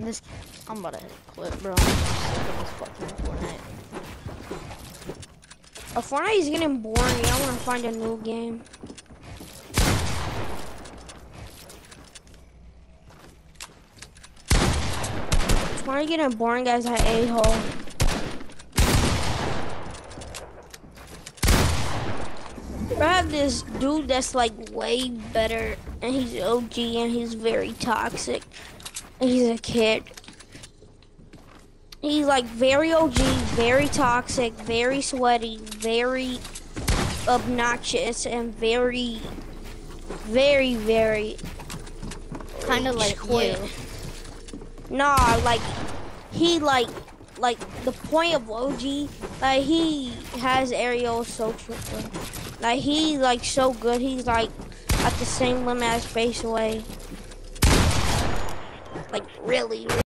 This, I'm about to hit a clip, bro. I'm sick of this fucking Fortnite. Fortnite is getting boring. I want to find a new game. Fortnite getting boring, guys. I a-hole. I have this dude that's like way better, and he's OG, and he's very toxic. And he's a kid. He's like very OG, very toxic, very sweaty, very obnoxious, and very Kind of like you. Nah, like he like the point of OG, like he has aerial social, like he like so good. He's like at the same limit as Space Away, like really.